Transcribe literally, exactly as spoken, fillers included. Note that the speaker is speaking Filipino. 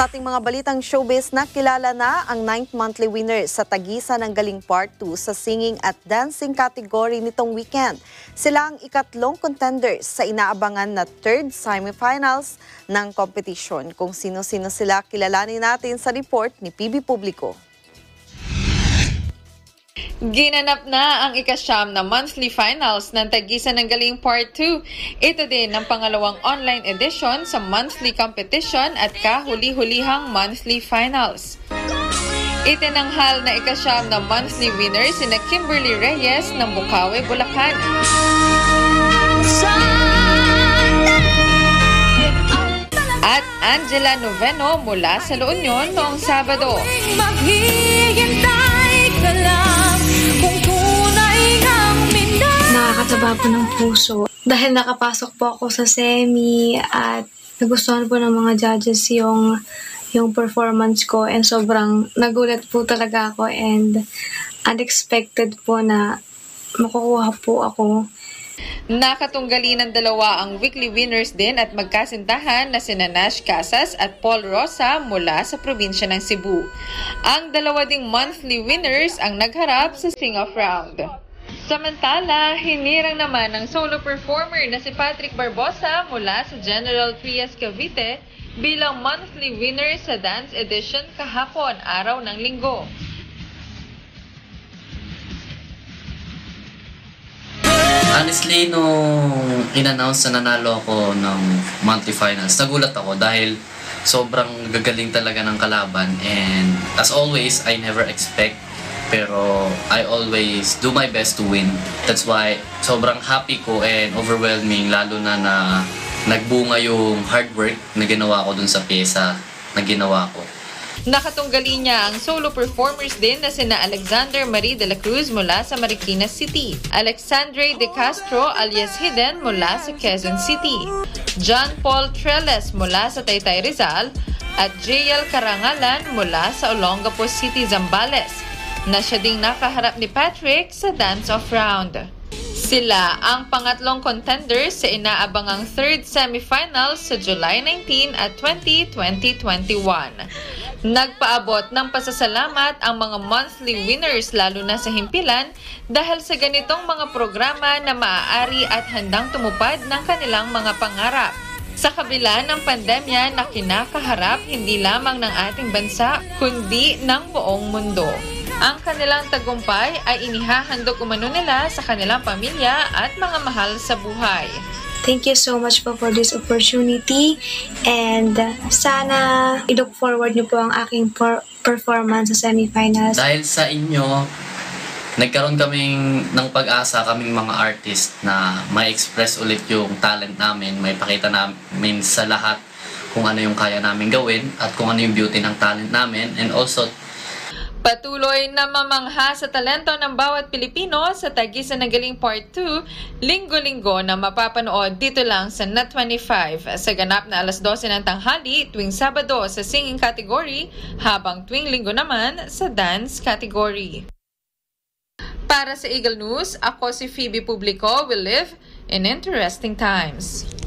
Sa ating mga balitang showbiz, nakilala na ang ninth monthly winner sa Tagisan ng Galing Part two sa singing at dancing category nitong weekend. Sila ang ikatlong contenders sa inaabangan na third semifinals ng competition. Kung sino-sino sila, kilalanin natin sa report ni P B Publico. Ginanap na ang ikasyam na monthly finals ng Tagisan ng Galing Part two. Ito din ang pangalawang online edition sa monthly competition at kahuli-hulihang monthly finals. Itinanghal na ikasyam na monthly winners sina Kimberly Reyes ng Bukawi, Bulacan. At Angela Noveno mula sa La Union noong Sabado. Nakakataba po ng puso dahil nakapasok po ako sa semi at nagustuhan po ng mga judges yung yung performance ko and sobrang nagulat po talaga ako and unexpected po na makukuha po ako. Nakatunggali ng dalawa ang weekly winners din at magkasintahan na sina Nash Casas at Paul Rosa mula sa probinsya ng Cebu. Ang dalawa ding monthly winners ang nagharap sa sing-off round. Samantala, hinirang naman ng solo performer na si Patrick Barbosa mula sa General Trias, Cavite bilang monthly winner sa dance edition kahapon, araw ng linggo. Honestly, nung in-announce na nanalo ako ng monthly finals, nagulat ako dahil sobrang gagaling talaga ng kalaban and as always, I never expect pero I always do my best to win. That's why sobrang happy ko and overwhelming lalo na na nagbunga yung hard work na ginawa ko dun sa pyesa na ginawa ko. Nakatunggali niya ang solo performers din na sina Alexander Marie de la Cruz mula sa Marikina City, Alexandre de Castro alias Hidden mula sa Quezon City, John Paul Trelles mula sa Taytay Rizal at J L Karangalan mula sa Olongapo City, Zambales, na siya ding nakaharap ni Patrick sa dance-off round. Sila ang pangatlong contenders sa inaabangang third semifinals sa July nineteenth at twentieth, twenty twenty-one. Nagpaabot ng pasasalamat ang mga monthly winners lalo na sa himpilan dahil sa ganitong mga programa na maaari at handang tumupad ng kanilang mga pangarap. Sa kabila ng pandemya na kinakaharap hindi lamang ng ating bansa kundi ng buong mundo. Ang kanilang tagumpay ay inihahandog umano nila sa kanilang pamilya at mga mahal sa buhay. Thank you so much po for this opportunity and sana i-look forward niyo po ang aking per- performance sa semifinals. Dahil sa inyo, nagkaroon kaming ng pag-asa kaming mga artist na may express ulit yung talent namin, may pakita namin sa lahat kung ano yung kaya namin gawin at kung ano yung beauty ng talent namin and also patuloy na mamangha sa talento ng bawat Pilipino sa Tagisan ng Galing Part two, linggo-linggo na mapapanood dito lang sa Net twenty-five sa ganap na alas dose ng tanghali tuwing Sabado sa singing category habang tuwing linggo naman sa dance category. Para sa Eagle News, ako si Phoebe Publico will live in interesting times.